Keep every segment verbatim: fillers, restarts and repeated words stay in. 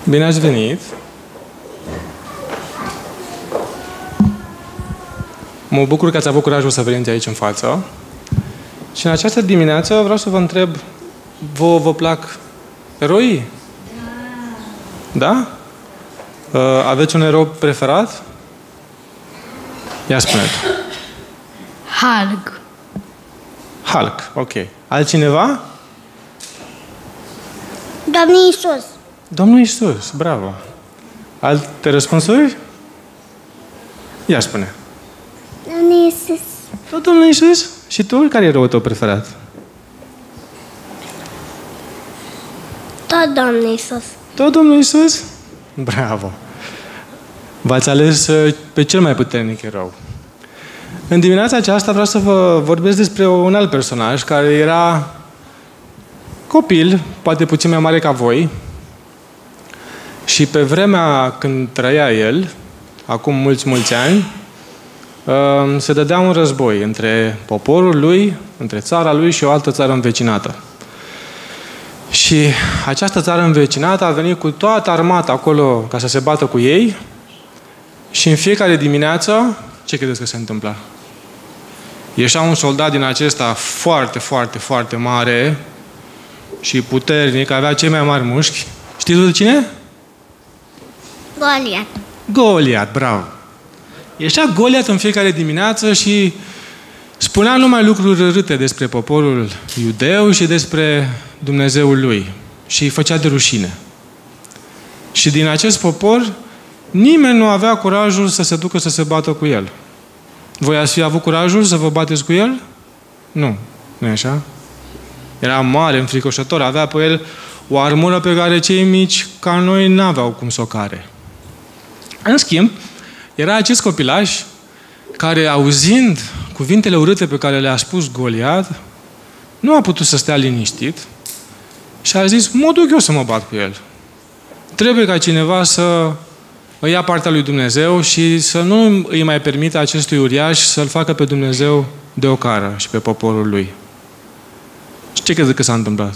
Bine ați venit! Mă bucur că ați avut curajul să veniți aici în față. Și în această dimineață vreau să vă întreb, vă, vă plac eroii? Da? Uh, aveți un erou preferat? Ia spune-te. Hulk. Hulk, ok. Altcineva? Domnul Iisus. Domnul Iisus, bravo. Alte răspunsuri? Ia spune. Domnul Iisus. Tot Domnul Iisus? Și tu? Care e eroul tău preferat? Tot Domnul Iisus. Tot Domnul Iisus? Bravo! V-ați ales pe cel mai puternic erou. În dimineața aceasta vreau să vă vorbesc despre un alt personaj care era copil, poate puțin mai mare ca voi, și pe vremea când trăia el, acum mulți, mulți ani, se dădea un război între poporul lui, între țara lui și o altă țară învecinată. Și această țară învecinată a venit cu toată armata acolo ca să se bată cu ei și în fiecare dimineață, ce credeți că se întâmpla? Ieșea un soldat din acesta foarte, foarte, foarte mare și puternic, avea cei mai mari mușchi. Știți de cine? Goliat. Goliat, bravo! Ieșea Goliat în fiecare dimineață și spunea numai lucruri râte despre poporul iudeu și despre Dumnezeul lui. Și îi făcea de rușine. Și din acest popor, nimeni nu avea curajul să se ducă să se bată cu el. Voi ați fi avut curajul să vă bateți cu el? Nu. Nu e așa? Era mare, înfricoșător, avea pe el o armură pe care cei mici ca noi n-aveau cum să o care. În schimb, era acest copilaș care, auzind cuvintele urâte pe care le-a spus Goliat, nu a putut să stea liniștit și a zis, mă duc eu să mă bat cu el. Trebuie ca cineva să îi ia partea lui Dumnezeu și să nu îi mai permită acestui uriaș să-l facă pe Dumnezeu de ocară și pe poporul lui. Și ce crezi că s-a întâmplat?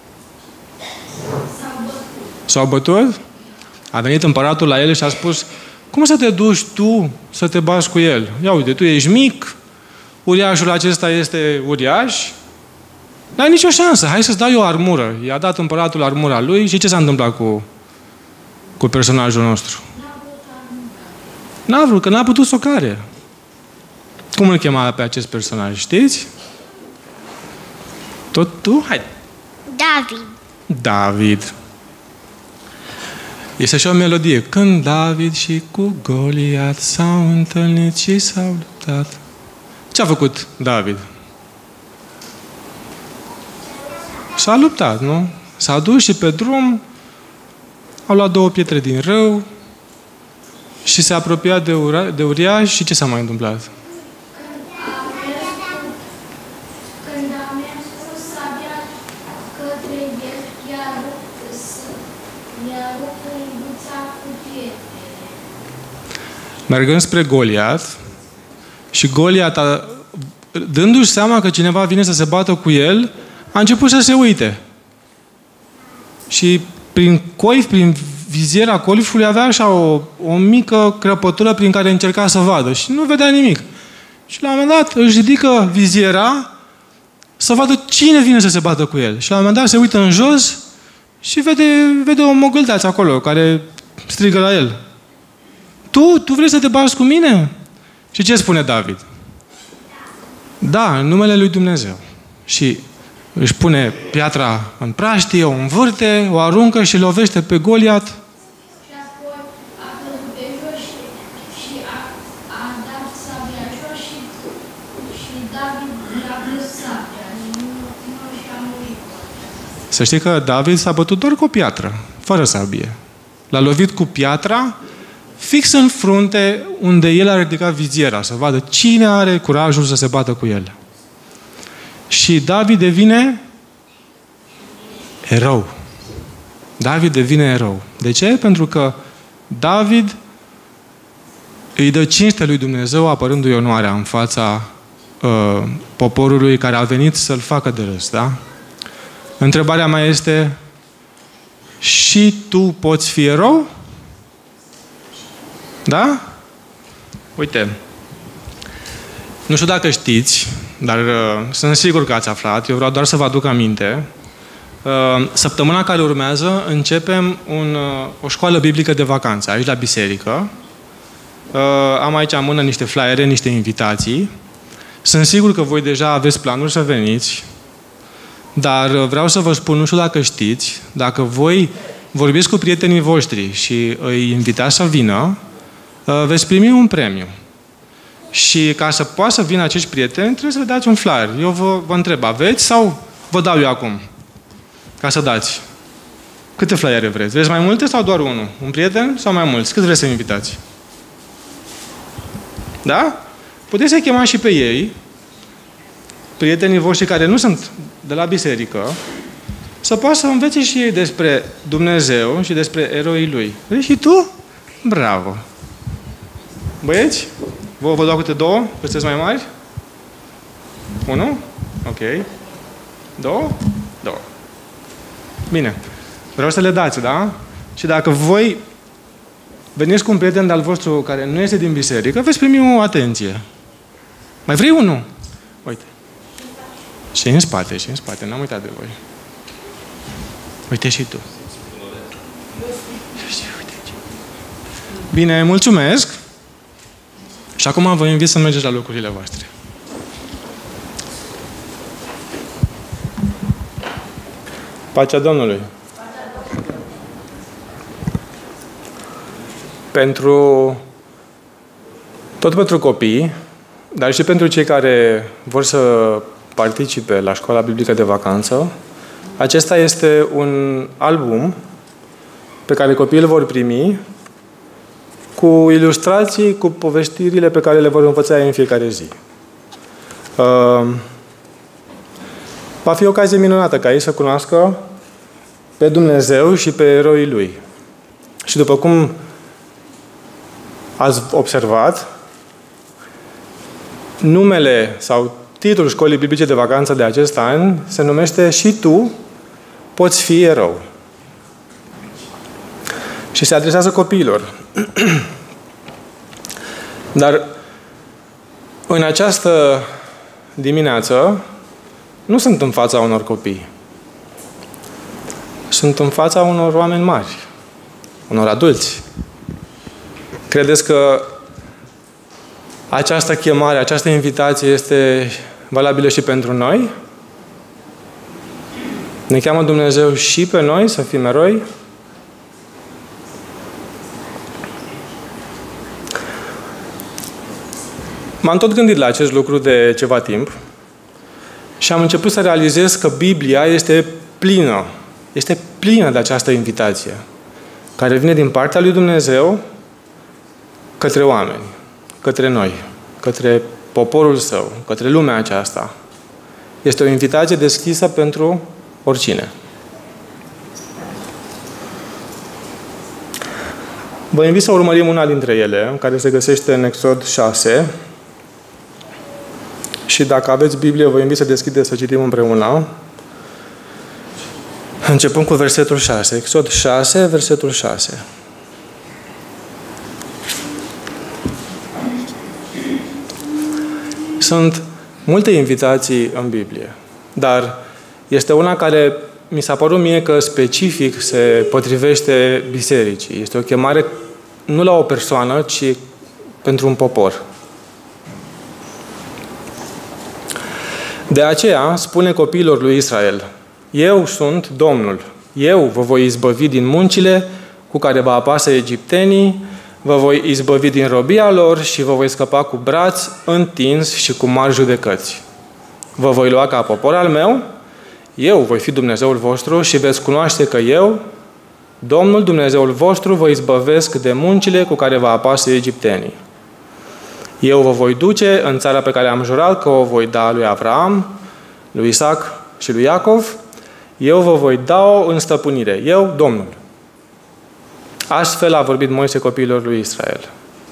S-au bătut? A venit împăratul la el și a spus, cum să te duci tu să te bați cu el? Ia uite, tu ești mic, uriașul acesta este uriaș, n-ai nicio șansă, hai să-ți dai o armură. I-a dat împăratul armura lui și ce s-a întâmplat cu, cu personajul nostru? N-a vrut, că n-a putut să o care. Cum îl chema pe acest personaj, știți? Tot tu? Hai! David. David. Este și o melodie. Când David și cu Goliat s-au întâlnit și s-au luptat. Ce a făcut David? S-a luptat, nu? S-a dus și pe drum au luat două pietre din râu și se apropia de, ura, de uriaș și ce s-a mai întâmplat? Mergând spre Goliat și Goliat, a, dându-și seama că cineva vine să se bată cu el, a început să se uite. Și prin coif, prin viziera coifului avea așa o, o mică crăpătură prin care încerca să vadă și nu vedea nimic. Și la un moment dat își ridică viziera să vadă cine vine să se bată cu el. Și la un moment dat se uită în jos și vede, vede o mogâldeață acolo care strigă la el. Tu? Tu vrei să te bați cu mine? Și ce spune David? Da, în numele lui Dumnezeu. Și își pune piatra în praștie, o învârte, o aruncă și lovește pe Goliat. Și apoi a căzut pe jos și a, a dat sabia jos și, și David a pus sabia. Nu, nu și-a murit. Să știi că David s-a bătut doar cu o piatră, fără sabie. L-a lovit cu piatra fix în frunte unde el a ridicat viziera, să vadă cine are curajul să se bată cu el. Și David devine erou. David devine erou. De ce? Pentru că David îi dă cinste lui Dumnezeu apărându-i onoarea în fața uh, poporului care a venit să-l facă de râs. Da? Întrebarea mea este, și tu poți fi erou? Da? Uite, nu știu dacă știți, dar uh, sunt sigur că ați aflat, eu vreau doar să vă aduc aminte. Uh, săptămâna care urmează începem un, uh, o școală biblică de vacanță, aici la biserică. Uh, am aici în mână niște flyere, niște invitații. Sunt sigur că voi deja aveți planuri să veniți, dar uh, vreau să vă spun, nu știu dacă știți, dacă voi vorbiți cu prietenii voștri și îi invitați să vină, uh, veți primi un premiu. Și ca să poată să vină acești prieteni, trebuie să le dați un flyer. Eu vă, vă întreb, aveți sau vă dau eu acum? Ca să dați. Câte flyere vreți? Vreți mai multe sau doar unul? Un prieten sau mai mulți? Cât vreți să invitați? Da? Puteți să-i chemați și pe ei, prietenii voștri care nu sunt de la biserică, să poată să învețe și ei despre Dumnezeu și despre eroii Lui. Vrei și tu? Bravo! Băieți? Vă, vă dau câte două? Că sunteți mai mari? Unu? Ok. Două? Două. Bine. Vreau să le dați, da? Și dacă voi veniți cu un prieten de-al vostru care nu este din biserică, veți primi o atenție. Mai vrei unul? Uite. Și în spate, și în spate. N-am uitat de voi. Uite și tu. Bine, mulțumesc. Și acum vă invit să mergeți la locurile voastre. Pacea Domnului. Pentru tot pentru copii, dar și pentru cei care vor să participe la școala biblică de vacanță, acesta este un album pe care copiii îl vor primi cu ilustrații, cu povestirile pe care le vor învăța în fiecare zi. Uh, va fi o ocazie minunată ca ei să cunoască pe Dumnezeu și pe eroii Lui. Și după cum ați observat, numele sau titlul școlii biblice de vacanță de acest an se numește Și tu poți fi erou. Și se adresează copiilor. Dar în această dimineață nu sunt în fața unor copii. Sunt în fața unor oameni mari, unor adulți. Credeți că această chemare, această invitație este valabilă și pentru noi? Ne cheamă Dumnezeu și pe noi să fim eroi? M-am tot gândit la acest lucru de ceva timp și am început să realizez că Biblia este plină, este plină de această invitație, care vine din partea lui Dumnezeu către oameni, către noi, către poporul Său, către lumea aceasta. Este o invitație deschisă pentru oricine. Vă invit să urmărim una dintre ele, care se găsește în Exod șase. Și dacă aveți Biblie, vă invit să deschideți să citim împreună. Începând cu versetul șase. Exod șase, versetul șase. Sunt multe invitații în Biblie, dar este una care mi s-a părut mie că specific se potrivește bisericii. Este o chemare nu la o persoană, ci pentru un popor. De aceea spune copiilor lui Israel: Eu sunt Domnul, eu vă voi izbăvi din muncile cu care vă apasă egiptenii, vă voi izbăvi din robia lor și vă voi scăpa cu braț întins și cu mari judecăți. Vă voi lua ca popor al meu, eu voi fi Dumnezeul vostru și veți cunoaște că eu, Domnul Dumnezeul vostru, vă izbăvesc de muncile cu care vă apasă egiptenii. Eu vă voi duce în țara pe care am jurat că o voi da lui Avram, lui Isaac și lui Iacov. Eu vă voi da-o în stăpânire. Eu, Domnul. Astfel a vorbit Moise copiilor lui Israel.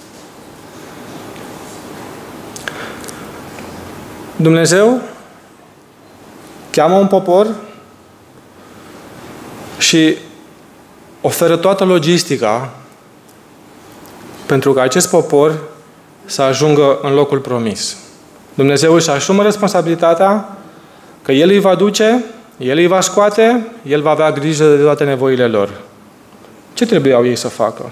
Dumnezeu cheamă un popor și oferă toată logistica pentru ca acest popor să ajungă în locul promis. Dumnezeu își asumă responsabilitatea că El îi va duce, El îi va scoate, El va avea grijă de toate nevoile lor. Ce trebuiau ei să facă?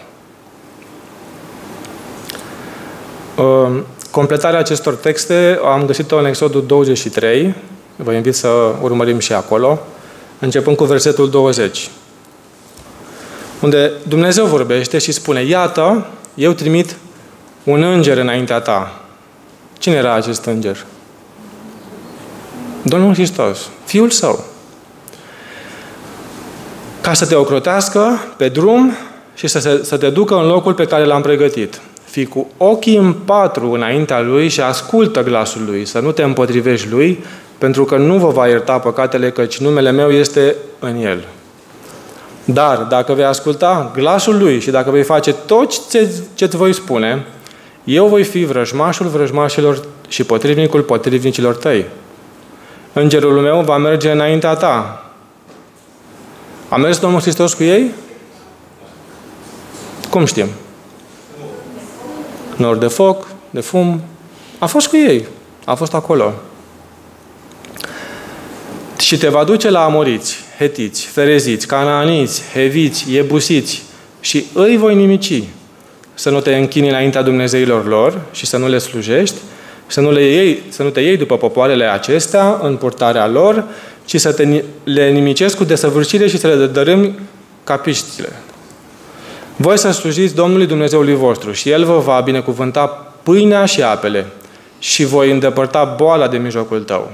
Completarea acestor texte am găsit-o în Exodul douăzeci și trei. Vă invit să urmărim și acolo, începând cu versetul douăzeci. Unde Dumnezeu vorbește și spune: iată, eu trimit un înger înaintea ta. Cine era acest înger? Domnul Hristos, Fiul Său. Ca să te ocrotească pe drum și să, se, să te ducă în locul pe care l-am pregătit. Fii cu ochii în patru înaintea Lui și ascultă glasul Lui, să nu te împotrivești Lui, pentru că nu vă va ierta păcatele, căci numele meu este în El. Dar dacă vei asculta glasul Lui și dacă vei face tot ce-ți voi spune, eu voi fi vrăjmașul vrăjmașilor și potrivnicul potrivnicilor tăi. Îngerul meu va merge înaintea ta. A mers Domnul Hristos cu ei? Cum știm? Nor de foc, de fum. A fost cu ei. A fost acolo. Și te va duce la amoriți, hetiți, fereziți, canaaniți, heviți, iebusiți și îi voi nimici. Să nu te închini înaintea dumnezeilor lor și să nu le slujești, să nu, le iei, să nu te iei după popoarele acestea în purtarea lor, ci să te, le nimicesc cu desăvârșire și să le dărâmi ca piștile. Voi să slujiți Domnului Dumnezeului vostru și El vă va binecuvânta pâinea și apele și voi îndepărta boala de mijlocul tău.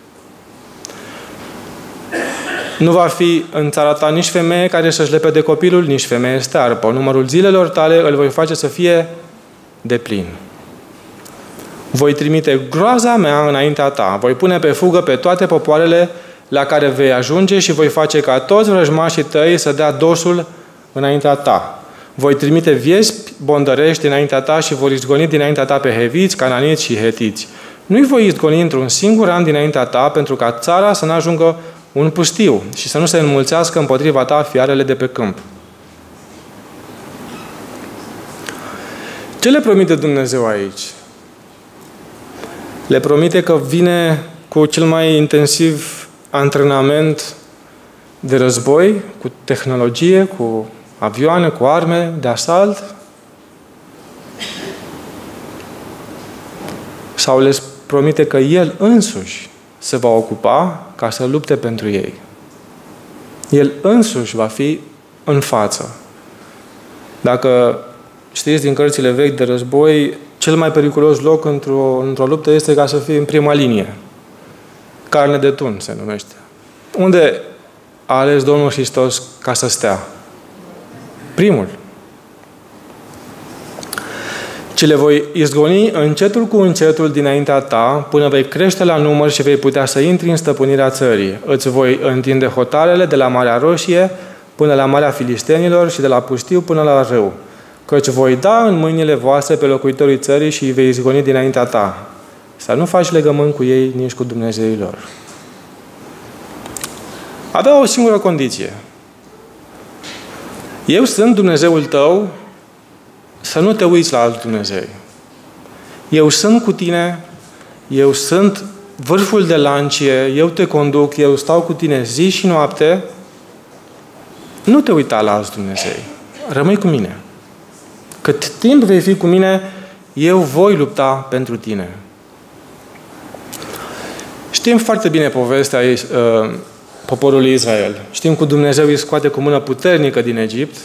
Nu va fi în țara ta nici femeie care să-și lepede copilul, nici femeie stearpă. Numărul zilelor tale îl voi face să fie deplin. Voi trimite groaza mea înaintea ta. Voi pune pe fugă pe toate popoarele la care vei ajunge și voi face ca toți vrăjmașii tăi să dea dosul înaintea ta. Voi trimite viespi bondărești înaintea ta și vor izgoni dinaintea ta pe heviți, cananiți și hetiți. Nu-i voi izgoni într-un singur an dinaintea ta, pentru ca țara să n-ajungă un pustiu și să nu se înmulțească împotriva ta fiarele de pe câmp. Ce le promite Dumnezeu aici? Le promite că vine cu cel mai intensiv antrenament de război, cu tehnologie, cu avioane, cu arme de asalt? Sau les promite că El însuși se va ocupa ca să lupte pentru ei? El însuși va fi în față. Dacă știți din cărțile vechi de război, cel mai periculos loc într-o, într-o luptă este ca să fii în prima linie. Carne de tun se numește. Unde a ales Domnul Hristos ca să stea? Primul. Ci le voi izgoni încetul cu încetul dinaintea ta, până vei crește la număr și vei putea să intri în stăpânirea țării. Îți voi întinde hotarele de la Marea Roșie până la Marea Filistenilor și de la pustiu până la râu. Căci voi da în mâinile voastre pe locuitorii țării și îi vei izgoni dinaintea ta. Să nu faci legământ cu ei, nici cu Dumnezeii lor. Avea o singură condiție. Eu sunt Dumnezeul tău, să nu te uiți la alți Dumnezei. Eu sunt cu tine, eu sunt vârful de lancie, eu te conduc, eu stau cu tine zi și noapte. Nu te uita la alți Dumnezei. Rămâi cu mine. Cât timp vei fi cu mine, eu voi lupta pentru tine. Știm foarte bine povestea uh, poporului Israel. Știm cum Dumnezeu îi scoate cu mână puternică din Egipt.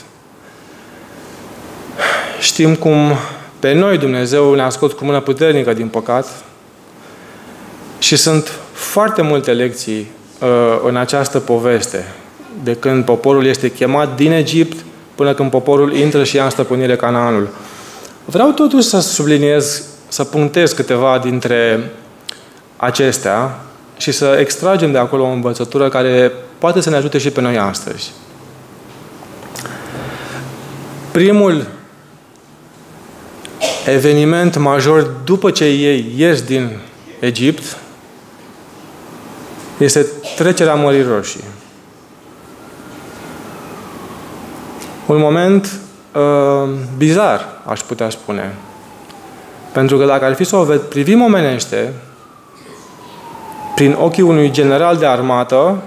Știm cum pe noi Dumnezeu ne-a scos cu mână puternică din păcat. Și sunt foarte multe lecții uh, în această poveste. De când poporul este chemat din Egipt până când poporul intră și ia în stăpânire Canaanul. Vreau totuși să subliniez, să punctez câteva dintre acestea și să extragem de acolo o învățătură care poate să ne ajute și pe noi astăzi. Primul eveniment major după ce ei ies din Egipt este trecerea Mării Roșii. Un moment uh, bizar, aș putea spune. Pentru că dacă ar fi să o privim omenește, prin ochii unui general de armată,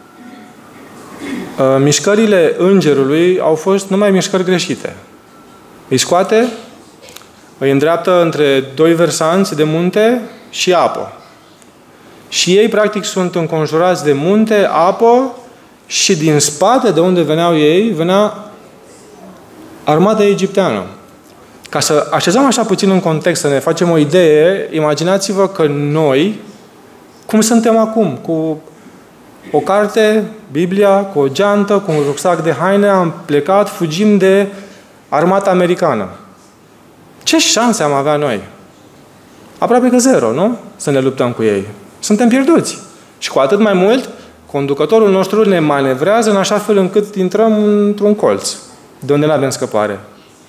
uh, mișcările îngerului au fost numai mișcări greșite. Îi scoate, îi îndreaptă între doi versanți de munte și apă. Și ei, practic, sunt înconjurați de munte, apă și din spate, de unde veneau ei, venea armata egipteană. Ca să așezăm așa puțin în context, să ne facem o idee, imaginați-vă că noi, cum suntem acum, cu o carte, Biblia, cu o geantă, cu un rucsac de haine, am plecat, fugim de armata americană. Ce șanse am avea noi? Aproape că zero, nu? Să ne luptăm cu ei. Suntem pierduți. Și cu atât mai mult, conducătorul nostru ne manevrează în așa fel încât intrăm într-un colț, de unde nu avem scăpare.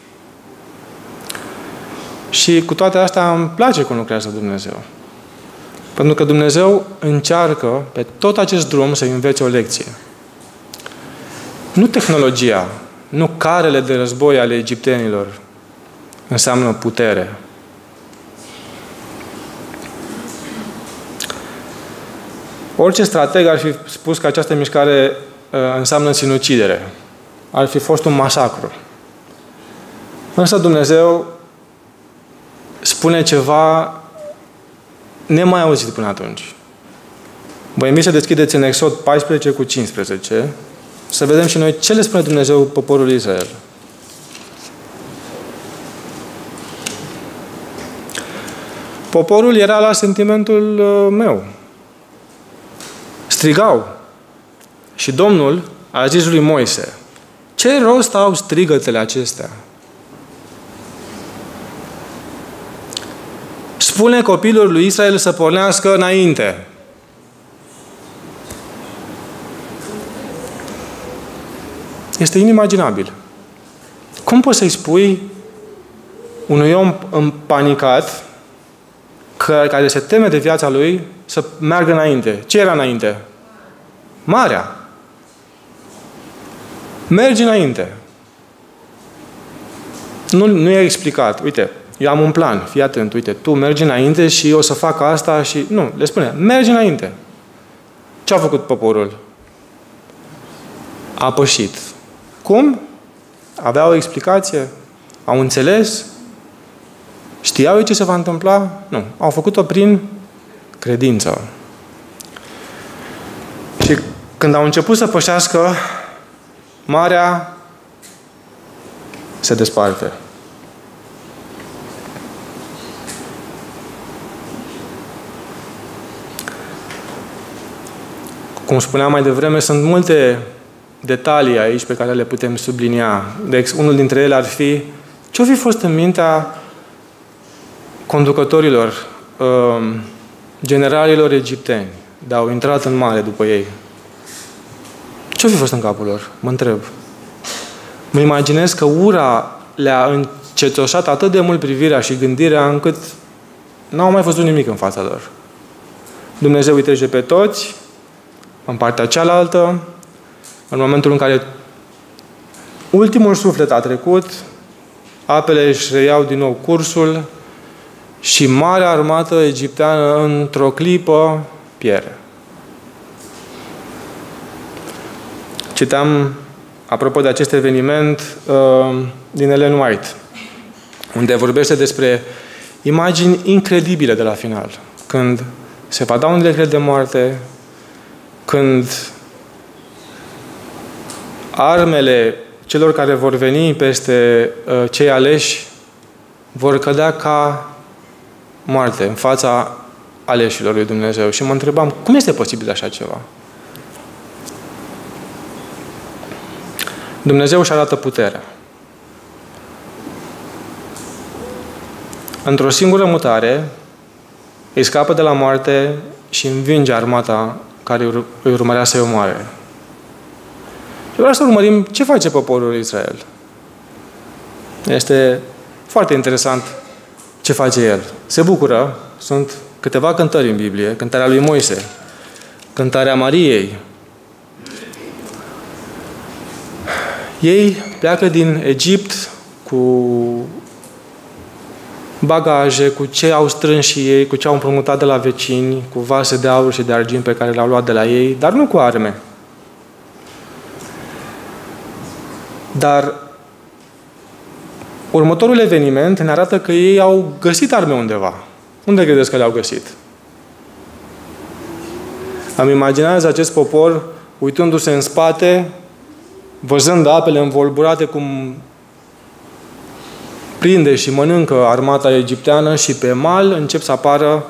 Și cu toate astea îmi place cum lucrează Dumnezeu. Pentru că Dumnezeu încearcă pe tot acest drum să învețe o lecție. Nu tehnologia, nu carele de război ale egiptenilor înseamnă putere. Orice strateg ar fi spus că această mișcare uh, înseamnă sinucidere. Ar fi fost un masacru. Însă Dumnezeu spune ceva nemai auzit până atunci. Vă invit să deschideți în Exod paisprezece cu cincisprezece să vedem și noi ce le spune Dumnezeu poporului Israel. Poporul era la sentimentul meu. Strigau. Și Domnul a zis lui Moise: ce rost au strigătele acestea? Spune copilul lui Israel să pornească înainte. Este inimaginabil. Cum poți să-i spui unui om împanicat, care se teme de viața lui, să meargă înainte? Ce era înainte? Marea. Mergi înainte. Nu, nu i-a explicat. Uite, eu am un plan. Fii atent. Uite, tu mergi înainte și o să fac asta și... Nu, le spune. Mergi înainte. Ce a făcut poporul? A pășit. Cum? Avea o explicație? Au înțeles? Știau ce se va întâmpla? Nu. Au făcut-o prin credință. Și când au început să pășească, marea se desparte. Cum spuneam mai devreme, sunt multe detalii aici pe care le putem sublinia. Deci, unul dintre ele ar fi ce-o fi fost în mintea conducătorilor, generalilor egipteni, de au intrat în mare după ei. Ce-o fi fost în capul lor? Mă întreb. Mă imaginez că ura le-a încetoșat atât de mult privirea și gândirea încât n-au mai văzut nimic în fața lor. Dumnezeu îi trece pe toți în partea cealaltă, în momentul în care ultimul suflet a trecut, apele își reiau din nou cursul și marea armată egipteană într-o clipă pierde. Citeam, apropo de acest eveniment, din Ellen White, unde vorbește despre imagini incredibile de la final. Când se va da un decret de moarte, când armele celor care vor veni peste uh, cei aleși vor cădea ca moarte în fața aleșilor lui Dumnezeu. Și mă întrebam, cum este posibil așa ceva? Dumnezeu își arată puterea. Într-o singură mutare îi scapă de la moarte și învinge armata care îi urmărea să-i omoare. Și vreau să urmărim ce face poporul Israel. Este foarte interesant ce face el. Se bucură. Sunt câteva cântări în Biblie. Cântarea lui Moise, cântarea Mariei. Ei pleacă din Egipt cu bagaje, cu ce au strâns și ei, cu ce au împrumutat de la vecini, cu vase de aur și de argint pe care le-au luat de la ei, dar nu cu arme. Dar următorul eveniment ne arată că ei au găsit arme undeva. Unde credeți că le-au găsit? Îmi imaginează acest popor uitându-se în spate, văzând apele învolburate cum prinde și mănâncă armata egipteană și pe mal încep să apară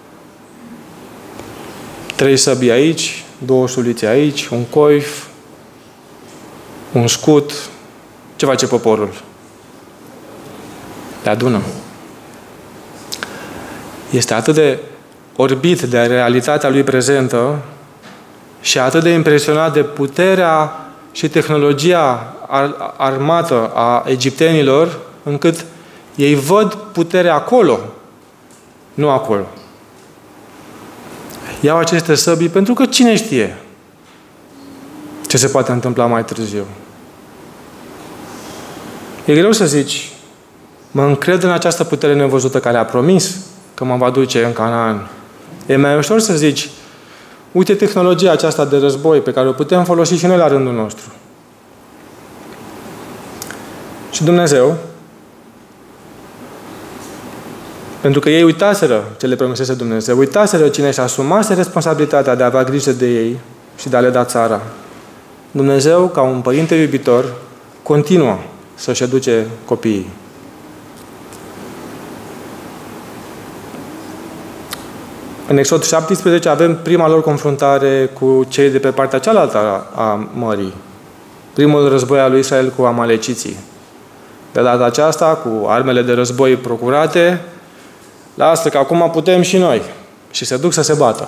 trei săbii aici, două sulițe aici, un coif, un scut. Ce face poporul? Le adună. Este atât de orbit de realitatea lui prezentă și atât de impresionat de puterea și tehnologia armată a egiptenilor, încât ei văd puterea acolo, nu acolo. Iau aceste săbii pentru că cine știe ce se poate întâmpla mai târziu. E greu să zici, mă încred în această putere nevăzută care a promis că mă va duce în Canaan. E mai ușor să zici, uite tehnologia aceasta de război pe care o putem folosi și noi la rândul nostru. Și Dumnezeu, pentru că ei uitaseră ce le promisese Dumnezeu, uitaseră cine își asumase responsabilitatea de a avea grijă de ei și de a le da țara. Dumnezeu, ca un părinte iubitor, continuă să-și educe copiii. În Exod șaptesprezece avem prima lor confruntare cu cei de pe partea cealaltă a mării. Primul război al lui Israel cu amaleciții. De data aceasta, cu armele de război procurate, lasă că acum putem și noi. Și se duc să se bată.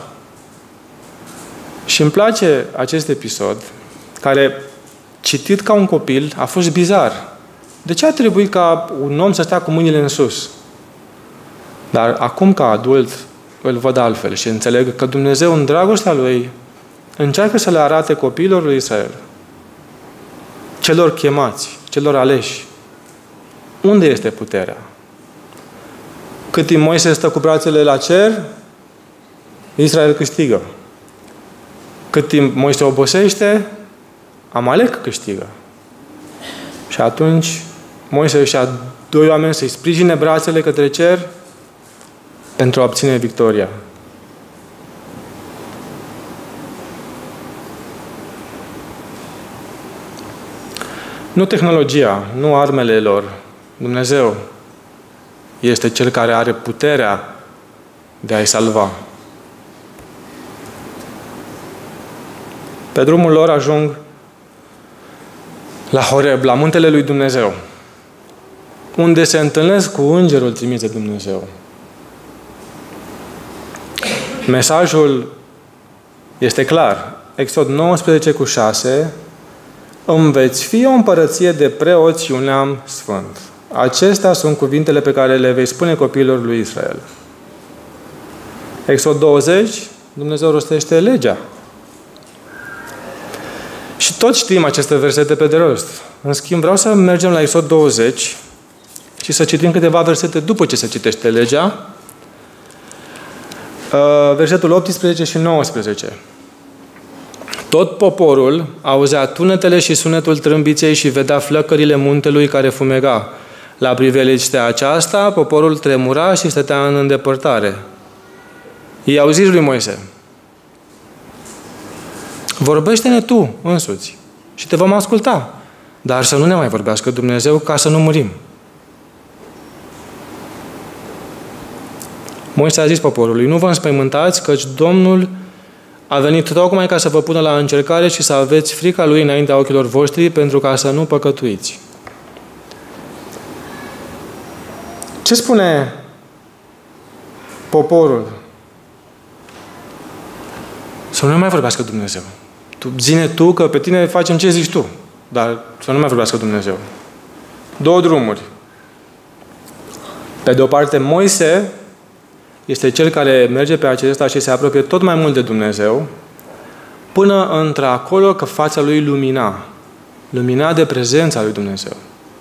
Și îmi place acest episod, care, citit ca un copil, a fost bizar. De ce a trebuit ca un om să stea cu mâinile în sus? Dar acum, ca adult, îl văd altfel și înțeleg că Dumnezeu, în dragostea Lui, încearcă să le arate copiilor lui Israel, celor chemați, celor aleși, unde este puterea. Cât timp Moise stă cu brațele la cer, Israel câștigă. Cât timp Moise obosește, Amalek câștigă. Și atunci Moise își ia doi oameni să-i sprijine brațele către cer pentru a obține victoria. Nu tehnologia, nu armele lor. Dumnezeu este Cel care are puterea de a-i salva. Pe drumul lor ajung la Horeb, la muntele lui Dumnezeu, unde se întâlnesc cu îngerul trimis de Dumnezeu. Mesajul este clar. Exod nouăsprezece cu șase: îmi veți fi o împărăție de preoți și un neam sfânt. Acestea sunt cuvintele pe care le vei spune copiilor lui Israel. Exod douăzeci, Dumnezeu rostește legea. Și toți știm aceste versete pe de rost. În schimb, vreau să mergem la Exod douăzeci și să citim câteva versete după ce se citește legea. Versetul optsprezece și nouăsprezece. Tot poporul auzea tunetele și sunetul trâmbiței și vedea flăcările muntelui care fumega. La priveliștea aceasta, poporul tremura și stătea în îndepărtare. Ei au zis lui Moise: vorbește-ne tu însuți și te vom asculta, dar să nu ne mai vorbească Dumnezeu ca să nu murim. Moise a zis poporului: nu vă înspăimântați, căci Domnul a venit tocmai ca să vă pună la încercare și să aveți frica Lui înaintea ochilor voștri, pentru ca să nu păcătuiți. Ce spune poporul? Să nu mai vorbească Dumnezeu. Tu, zine tu că pe tine facem ce zici tu, dar să nu mai vorbească Dumnezeu. Două drumuri. Pe de o parte, Moise este cel care merge pe acesta și se apropie tot mai mult de Dumnezeu, până într-acolo că fața lui lumina. luminat de prezența lui Dumnezeu.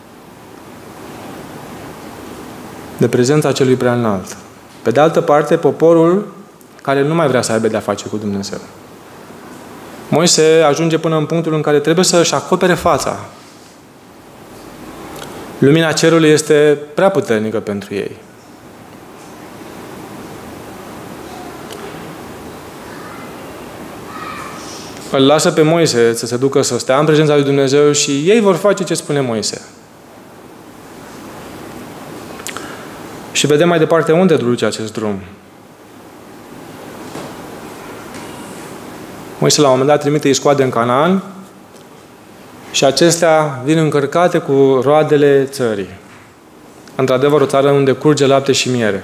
De prezența celui prea înalt. Pe de altă parte, poporul care nu mai vrea să aibă de-a face cu Dumnezeu. Moise ajunge până în punctul în care trebuie să își acopere fața. Lumina cerului este prea puternică pentru ei. Îl lasă pe Moise să se ducă să stea în prezența lui Dumnezeu și ei vor face ce spune Moise. Și vedem mai departe unde duce acest drum. Moise la un moment dat trimite iscoade în Canaan și acestea vin încărcate cu roadele țării. Într-adevăr, o țară unde curge lapte și miere.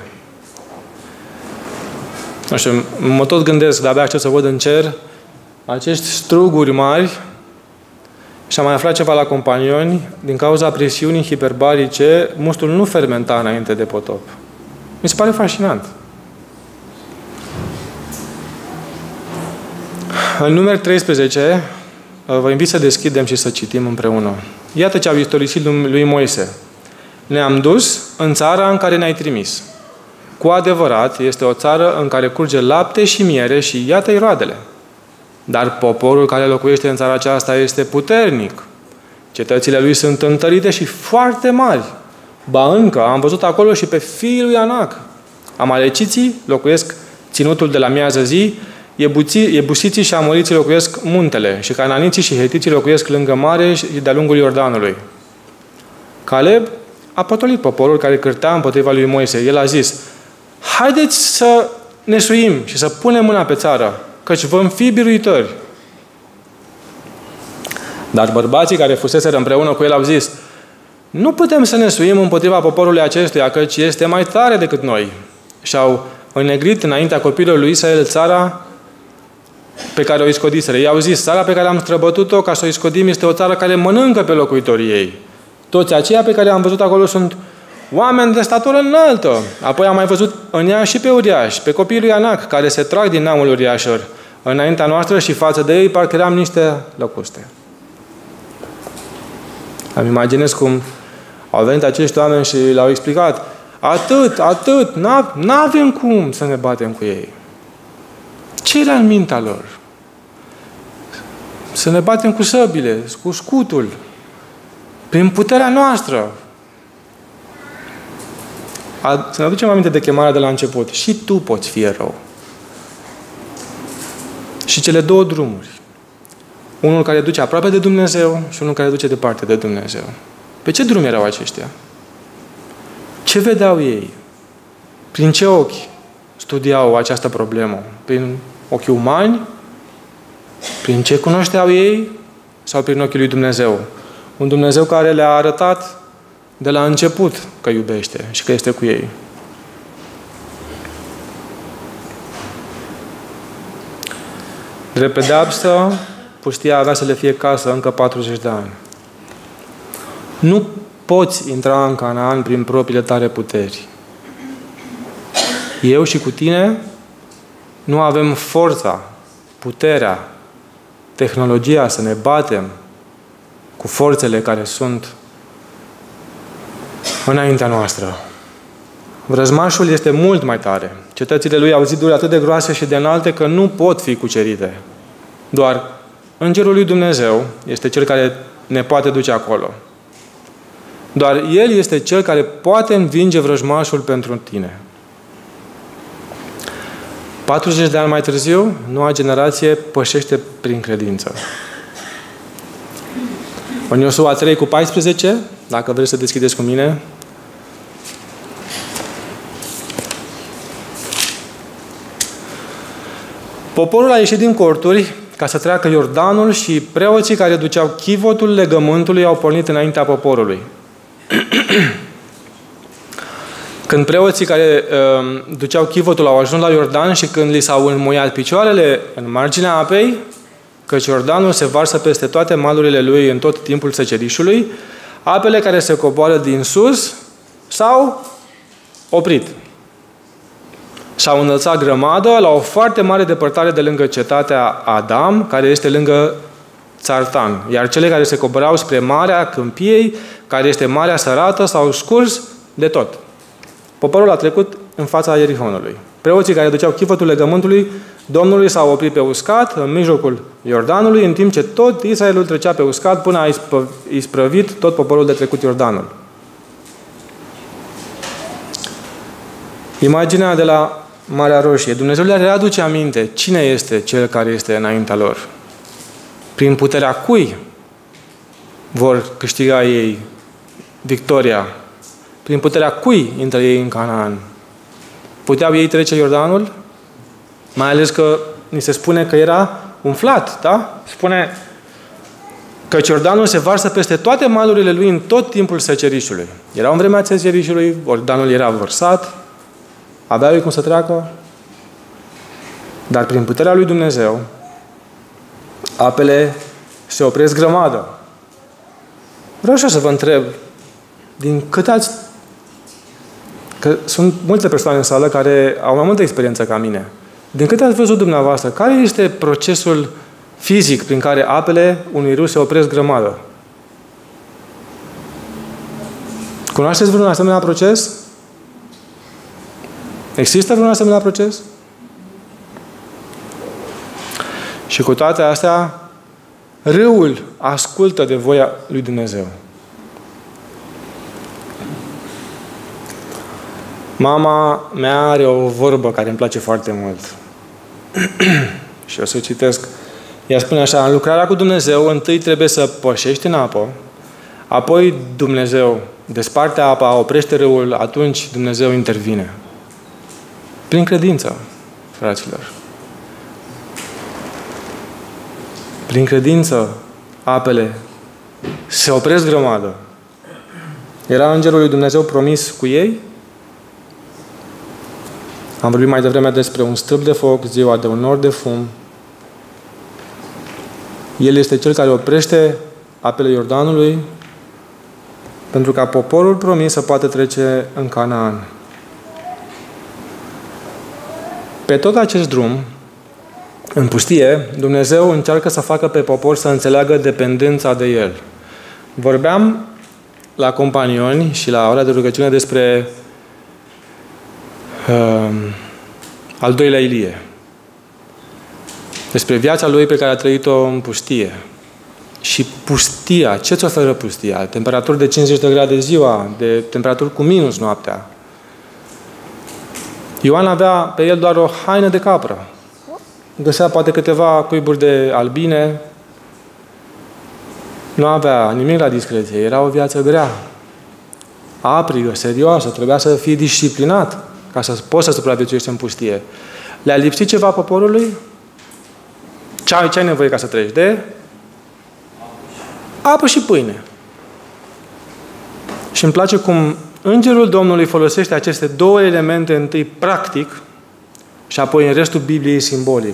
Nu știu, mă tot gândesc, de-abia aștept să văd în cer acești struguri mari și am mai aflat ceva la companioni, din cauza presiunii hiperbarice, mustul nu fermenta înainte de potop. Mi se pare fascinant. În Numeri treisprezece, vă invit să deschidem și să citim împreună. Iată ce au istorisit lui Moise. Ne-am dus în țara în care ne-ai trimis. Cu adevărat, este o țară în care curge lapte și miere și iată-i roadele. Dar poporul care locuiește în țara aceasta este puternic. Cetățile lui sunt întărite și foarte mari. Ba încă, am văzut acolo și pe fiii lui Anac. Amaleciții locuiesc ținutul de la miază zi, Iebusiții și amoriții locuiesc muntele și cananiții și hetiții locuiesc lângă mare și de-a lungul Iordanului. Caleb a potolit poporul care cârtea împotriva lui Moise. El a zis, haideți să ne suim și să punem mâna pe țară, căci vom fi biruitori. Dar bărbații care fuseseră împreună cu el au zis, nu putem să ne suim împotriva poporului acestuia, căci este mai tare decât noi. Și-au înnegrit înaintea copilului lui Israel țara pe care o iscodiseră. Ei au zis, țara pe care am străbătut-o ca să o iscodim este o țară care mănâncă pe locuitorii ei. Toți aceia pe care am văzut acolo sunt oameni de statură înaltă. Apoi am mai văzut în ea și pe uriași, pe copiii lui Anac, care se trag din neamul uriașilor înaintea noastră și față de ei parcă eram niște lăcuste. Îmi imaginez cum au venit acești oameni și le-au explicat, atât, atât, n-avem cum să ne batem cu ei. Ce era în mintea lor? Să ne batem cu săbile, cu scutul, prin puterea noastră. A, să ne aducem aminte de chemarea de la început. Și tu poți fi erou. Și cele două drumuri. Unul care duce aproape de Dumnezeu și unul care duce departe de Dumnezeu. Pe ce drum erau aceștia? Ce vedeau ei? Prin ce ochi studiau această problemă? Prin ochi umani? Prin ce cunoșteau ei? Sau prin ochii lui Dumnezeu? Un Dumnezeu care le-a arătat de la început că iubește și că este cu ei. Drept pedeapsă, pustia avea să le fie casă încă patruzeci de ani. Nu poți intra în Canaan prin propriile tale puteri. Eu și cu tine nu avem forța, puterea, tehnologia să ne batem cu forțele care sunt înaintea noastră. Vrăjmașul este mult mai tare. Cetățile lui au ziduri atât de groase și de înalte că nu pot fi cucerite. Doar Îngerul lui Dumnezeu este Cel care ne poate duce acolo. Doar El este Cel care poate învinge vrăjmașul pentru tine. patruzeci de ani mai târziu, noua generație pășește prin credință. În Iosua trei cu paisprezece, dacă vreți să deschideți cu mine, poporul a ieșit din corturi ca să treacă Iordanul și preoții care duceau chivotul legământului au pornit înaintea poporului. Când preoții care uh, duceau chivotul au ajuns la Iordan și când li s-au înmuiat picioarele în marginea apei, căci Iordanul se varsă peste toate malurile lui în tot timpul secerișului, apele care se coboară din sus s-au oprit. S-au înălțat grămadă la o foarte mare depărtare de lângă cetatea Adam, care este lângă Țartan. Iar cele care se coborau spre Marea Câmpiei, care este Marea Sărată, s-au scurs de tot. Poporul a trecut în fața Ierihonului. Preoții care duceau chifătul legământului Domnului s-au oprit pe uscat, în mijlocul Iordanului, în timp ce tot Israelul trecea pe uscat până a isprăvit tot poporul de trecut Iordanul. Imaginea de la Marea Roșie. Dumnezeu le readuce aminte cine este cel care este înaintea lor. Prin puterea cui vor câștiga ei victoria? Prin puterea cui intră ei în Canaan? Puteau ei trece Iordanul? Mai ales că ni se spune că era umflat, da? Spune că Iordanul se varsă peste toate malurile lui în tot timpul secerișului. Era în vremea secerișului, Iordanul era vărsat, aveau ei cum să treacă, dar prin puterea lui Dumnezeu, apele se opresc grămadă. Vreau și să vă întreb, din cât ați... Că sunt multe persoane în sală care au mai multă experiență ca mine. Din cât ați văzut dumneavoastră, care este procesul fizic prin care apele unui râu se opresc grămadă? Cunoașteți vreun asemenea proces? Există vreun asemenea proces? Și cu toate astea, râul ascultă de voia lui Dumnezeu. Mama mea are o vorbă care îmi place foarte mult. Și o să o citesc. Ea spune așa: în lucrarea cu Dumnezeu, întâi trebuie să pășești în apă, apoi Dumnezeu desparte apa, oprește râul, atunci Dumnezeu intervine. Prin credință, fraților. Prin credință, apele se opresc grămadă. Era îngerul lui Dumnezeu promis cu ei? Am vorbit mai devreme despre un stâlp de foc, ziua de un nor de fum. El este cel care oprește apele Iordanului pentru ca poporul promis să poată trece în Canaan. Pe tot acest drum, în pustie, Dumnezeu încearcă să facă pe popor să înțeleagă dependența de El. Vorbeam la companioni și la ora de rugăciune despre uh, al doilea Ilie. Despre viața lui pe care a trăit-o în pustie. Și pustia, ce-ți oferă pustia? Temperaturi de cincizeci de grade ziua, de temperaturi cu minus noaptea. Ioan avea pe el doar o haină de capră. Găsea poate câteva cuiburi de albine. Nu avea nimic la discreție. Era o viață grea. Aprigă, serioasă. Trebuia să fii disciplinat ca să poți să supraviețuiești în pustie. Le-a lipsit ceva poporului? Ce ai, ce ai nevoie ca să treci? De? Apă și pâine. Și îmi place cum Îngerul Domnului folosește aceste două elemente, întâi practic și apoi în restul Bibliei simbolic.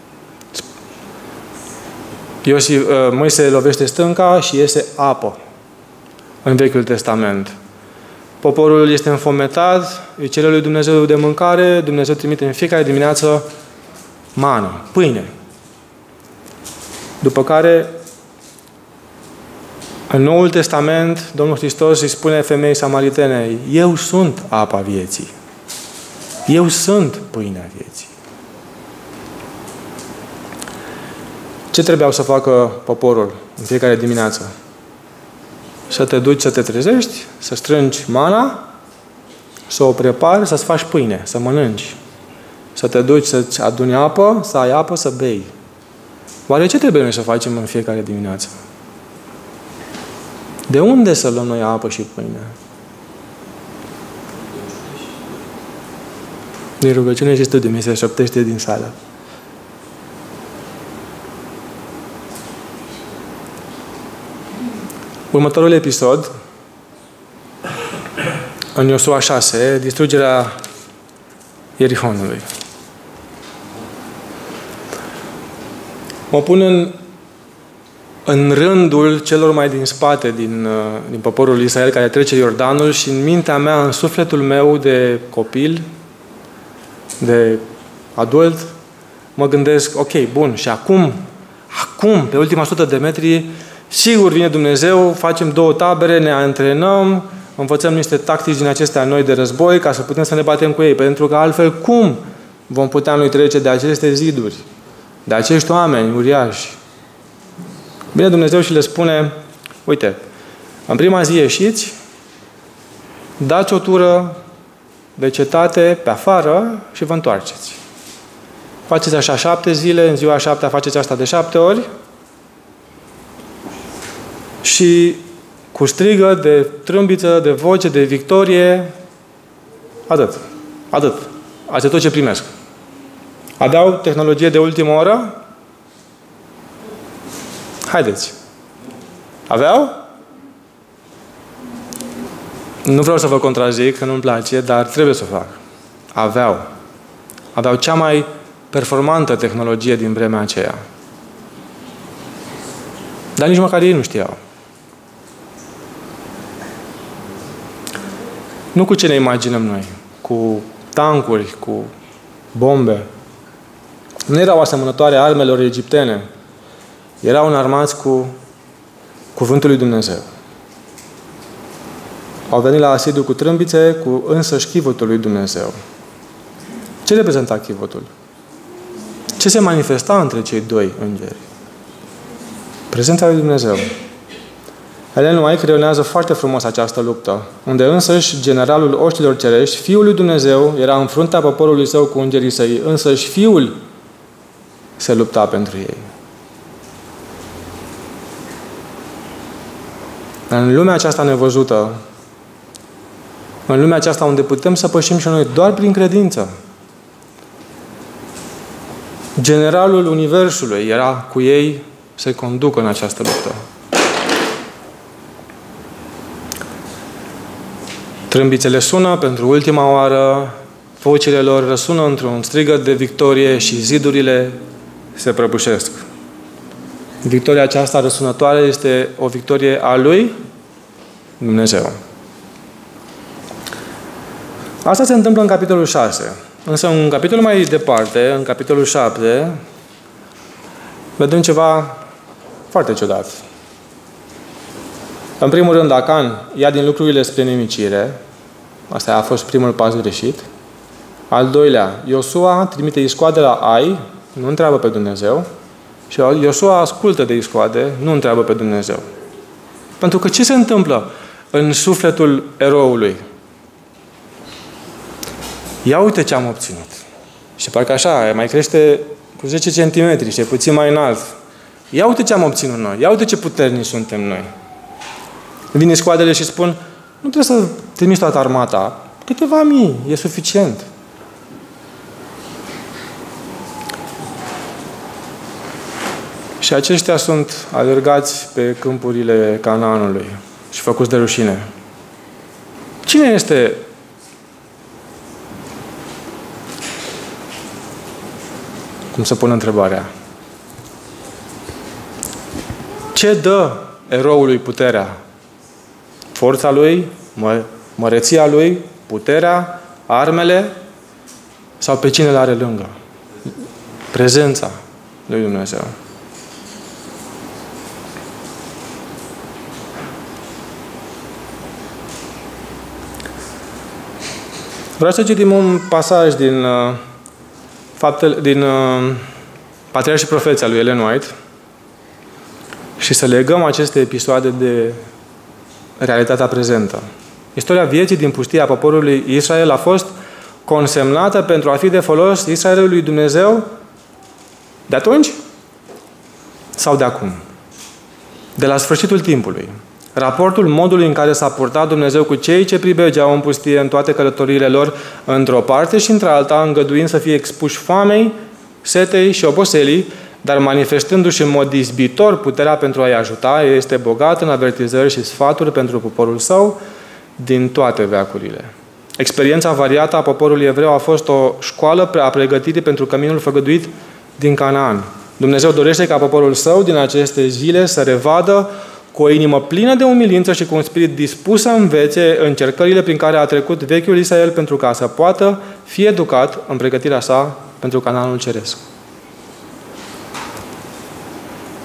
Iosif, Moise lovește stânca și iese apă în Vechiul Testament. Poporul este înfometat, îi cere lui Dumnezeu de mâncare, Dumnezeu trimite în fiecare dimineață mană, pâine. După care, în Noul Testament, Domnul Hristos îi spune femeii samaritene: eu sunt apa vieții. Eu sunt pâinea vieții. Ce trebuiau să facă poporul în fiecare dimineață? Să te duci să te trezești, să strângi mana, să o prepari, să-ți faci pâine, să mănânci. Să te duci să-ți aduni apă, să ai apă, să bei. Oare ce trebuie noi să facem în fiecare dimineață? De unde să luăm noi apă și pâine? Din rugăciune și studiu, mi se șoptește din sală. Următorul episod, în Iosua șase, distrugerea Ierihonului. Mă pun în, în rândul celor mai din spate din, din poporul Israel care trece Iordanul și în mintea mea, în sufletul meu de copil, de adult, mă gândesc: ok, bun, și acum acum, pe ultima sută de metri, sigur vine Dumnezeu, facem două tabere, ne antrenăm, învățăm niște tactici din acestea noi de război ca să putem să ne batem cu ei. Pentru că altfel cum vom putea noi trece de aceste ziduri, de acești oameni uriași? Bine, Dumnezeu și le spune, uite, în prima zi ieșiți, dați o tură de cetate pe afară și vă întoarceți. Faceți așa șapte zile, în ziua șaptea faceți asta de șapte ori și cu strigă de trâmbiță, de voce, de victorie, atât. Atât. Asta e tot ce primesc. Aveau tehnologie de ultimă oră? Haideți. Aveau? Nu vreau să vă contrazic, că nu-mi place, dar trebuie să o fac. Aveau. Aveau cea mai performantă tehnologie din vremea aceea. Dar nici măcar ei nu știau. Nu cu ce ne imaginăm noi. Cu tancuri, cu bombe. Nu erau asemănătoare armelor egiptene. Erau înarmați cu cuvântul lui Dumnezeu. Au venit la asediu cu trâmbițe, cu însăși chivotul lui Dumnezeu. Ce reprezenta chivotul? Ce se manifesta între cei doi îngeri? Prezența lui Dumnezeu. Ellen White creionează foarte frumos această luptă, unde însăși generalul oștilor cerești, Fiul lui Dumnezeu, era în fruntea poporului său cu îngerii săi, însăși Fiul se lupta pentru ei. În lumea aceasta nevăzută, în lumea aceasta unde putem să pășim și noi doar prin credință, generalul Universului era cu ei să-i conducă în această luptă. Trâmbițele sună pentru ultima oară, vocile lor răsună într-un strigăt de victorie și zidurile se prăbușesc. Victoria aceasta răsunătoare este o victorie a lui Dumnezeu. Asta se întâmplă în capitolul șase. Însă în capitolul mai departe, în capitolul șapte, vedem ceva foarte ciudat. În primul rând, Acan ia din lucrurile spre nimicire. Asta a fost primul pas greșit. Al doilea, Iosua trimite iscoade la Ai, nu întreabă pe Dumnezeu. Și Iosua ascultă de iscoade, nu întreabă pe Dumnezeu. Pentru că ce se întâmplă în sufletul eroului? Ia uite ce am obținut. Și parcă așa, mai crește cu zece centimetri și e puțin mai înalt. Ia uite ce am obținut noi. Ia uite ce puternici suntem noi. Vin iscoadele și spun, nu trebuie să trimiți toată armata. Câteva mii, e suficient. Și aceștia sunt alergați pe câmpurile Canaanului și făcuți de rușine. Cine este cum să pun întrebarea? Ce dă eroului puterea? Forța lui? Mă, măreția lui? Puterea? Armele? Sau pe cine l-are lângă? Prezența lui Dumnezeu. Vreau să citim un pasaj din uh, faptele, din uh, Patriarhi și Profeții al lui Ellen White și să legăm aceste episoade de realitatea prezentă. Istoria vieții din pustia poporului Israel a fost consemnată pentru a fi de folos Israelului lui Dumnezeu de atunci sau de acum? De la sfârșitul timpului. Raportul modului în care s-a purtat Dumnezeu cu cei ce pribegeau în pustie în toate călătoriile lor, într-o parte și într-alta, îngăduind să fie expuși foamei, setei și oboselii, dar manifestându-și în mod izbitor puterea pentru a-i ajuta, este bogat în avertizări și sfaturi pentru poporul său din toate veacurile. Experiența variată a poporului evreu a fost o școală a pregătirii pentru căminul făgăduit din Canaan. Dumnezeu dorește ca poporul său din aceste zile să revadă cu o inimă plină de umilință și cu un spirit dispus să învețe încercările prin care a trecut vechiul Israel pentru ca să poată fi educat în pregătirea sa pentru Canaanul ceresc.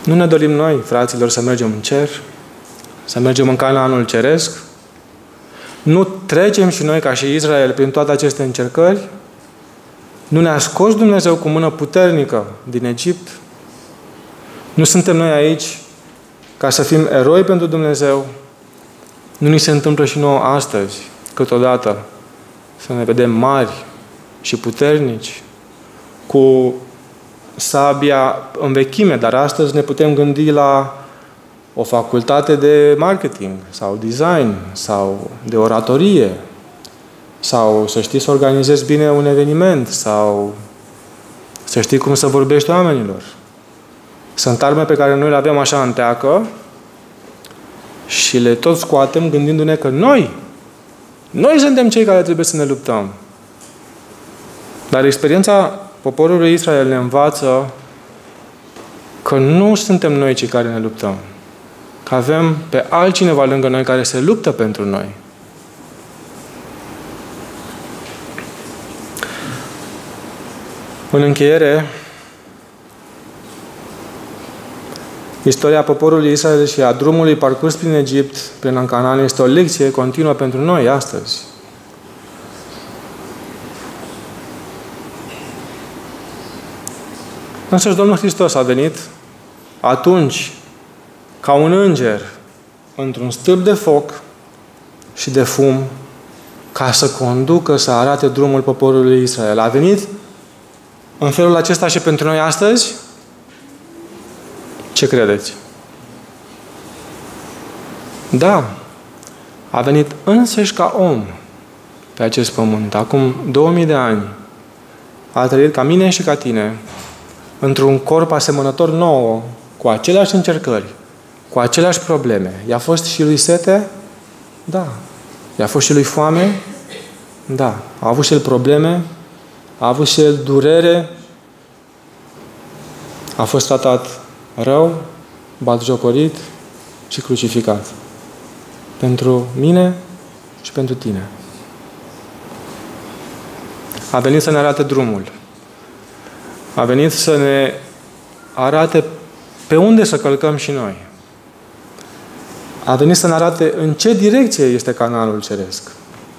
Nu ne dorim noi, fraților, să mergem în cer? Să mergem în Canaanul ceresc? Nu trecem și noi, ca și Israel, prin toate aceste încercări? Nu ne-a scos Dumnezeu cu mână puternică din Egipt? Nu suntem noi aici ca să fim eroi pentru Dumnezeu? Nu ni se întâmplă și nouă astăzi, câteodată, să ne vedem mari și puternici, cu sabia în vechime, dar astăzi ne putem gândi la o facultate de marketing sau design sau de oratorie sau să știi să organizezi bine un eveniment sau să știi cum să vorbești oamenilor. Sunt arme pe care noi le avem așa în teacă și le tot scoatem gândindu-ne că noi, noi suntem cei care trebuie să ne luptăm. Dar experiența poporului Israel ne învață că nu suntem noi cei care ne luptăm. Că avem pe altcineva lângă noi care se luptă pentru noi. În încheiere, istoria poporului Israel și a drumului parcurs prin Egipt, prin Canaan, este o lecție continuă pentru noi astăzi. Însăși Domnul Hristos a venit atunci ca un înger într-un stâlp de foc și de fum ca să conducă, să arate drumul poporului Israel. A venit în felul acesta și pentru noi astăzi? Ce credeți? Da. A venit însăși ca om pe acest pământ. Acum două mii de ani a trăit ca mine și ca tine într-un corp asemănător nouă, cu aceleași încercări, cu aceleași probleme. I-a fost și lui sete? Da. I-a fost și lui foame? Da. A avut și el probleme? A avut și el durere? A fost tratat rău, batjocorit și crucificat. Pentru mine și pentru tine. A venit să ne arate drumul. A venit să ne arate pe unde să călcăm și noi. A venit să ne arate în ce direcție este Canaanul ceresc.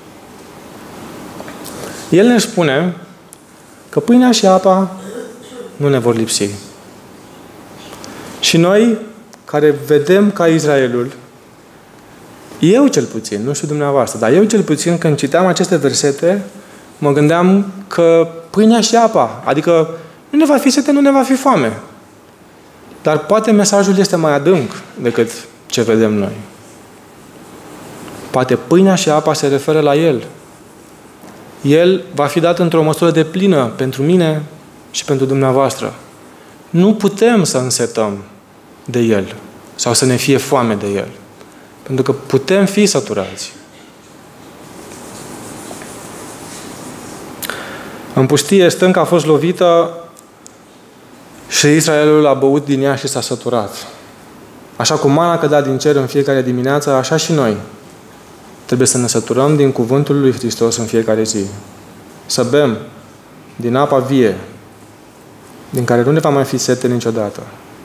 El ne spune că pâinea și apa nu ne vor lipsi. Și noi, care vedem ca Israelul, eu cel puțin, nu știu dumneavoastră, dar eu cel puțin, când citeam aceste versete, mă gândeam că pâinea și apa, adică nu ne va fi sete, nu ne va fi foame. Dar poate mesajul este mai adânc decât ce vedem noi. Poate pâinea și apa se referă la El. El va fi dat într-o măsură deplină pentru mine și pentru dumneavoastră. Nu putem să însetăm de El sau să ne fie foame de El. Pentru că putem fi săturați. În pustie, stânca a fost lovită și Israelul a băut din ea și s-a săturat. Așa cum mana cădea din cer în fiecare dimineață, așa și noi trebuie să ne săturăm din cuvântul lui Hristos în fiecare zi. Să bem din apa vie, din care nu ne va mai fi sete niciodată.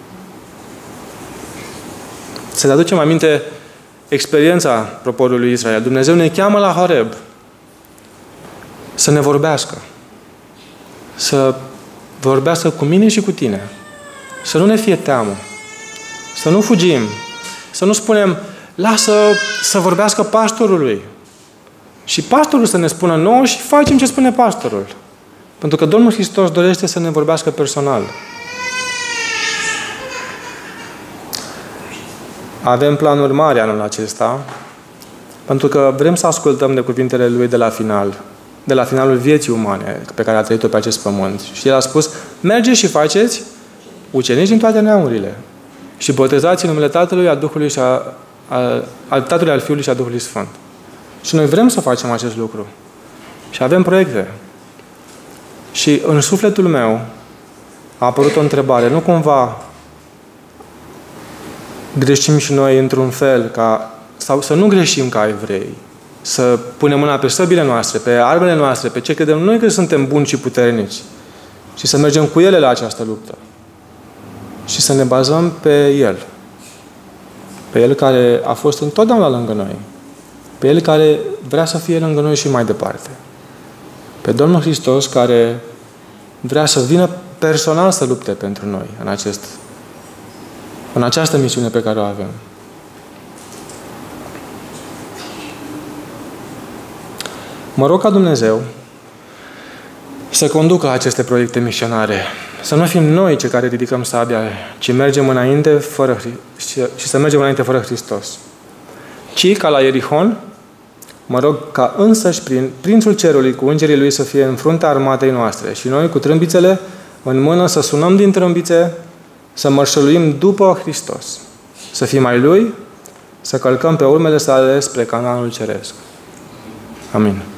Să ne aducem aminte experiența poporului Israel. Dumnezeu ne cheamă la Horeb să ne vorbească. Să vorbească cu mine și cu tine. Să nu ne fie teamă. Să nu fugim. Să nu spunem, lasă să vorbească pastorului. Și pastorul să ne spună nouă și facem ce spune pastorul. Pentru că Domnul Hristos dorește să ne vorbească personal. Avem planuri mari anul acesta, pentru că vrem să ascultăm de cuvintele Lui de la final, de la finalul vieții umane pe care a trăit-o pe acest pământ. Și El a spus, mergeți și faceți ucenici din toate neamurile și botezați în numele Tatălui, al Duhului și a, a, al Tatălui, al Fiului și a Duhului Sfânt. Și noi vrem să facem acest lucru. Și avem proiecte. Și în sufletul meu a apărut o întrebare. Nu cumva greșim și noi într-un fel, ca, sau să nu greșim ca evrei, să punem mâna pe săbile noastre, pe armele noastre, pe ce credem noi că suntem buni și puternici și să mergem cu ele la această luptă. și să ne bazăm pe El. Pe El care a fost întotdeauna lângă noi. Pe El care vrea să fie lângă noi și mai departe. Pe Domnul Hristos care vrea să vină personal să lupte pentru noi în, acest, în această misiune pe care o avem. Mă rog ca Dumnezeu să conducă aceste proiecte misionare. Să nu fim noi cei care ridicăm sabia, ci mergem înainte fără, și să mergem înainte fără Hristos. Ci, ca la Ierihon, mă rog ca însăși prin Prințul Cerului cu îngerii Lui să fie în fruntea armatei noastre și noi cu trâmbițele în mână să sunăm din trâmbițe, să mărșăluim după Hristos, să fim ai Lui, să călcăm pe urmele sale spre Canaanul Ceresc. Amin.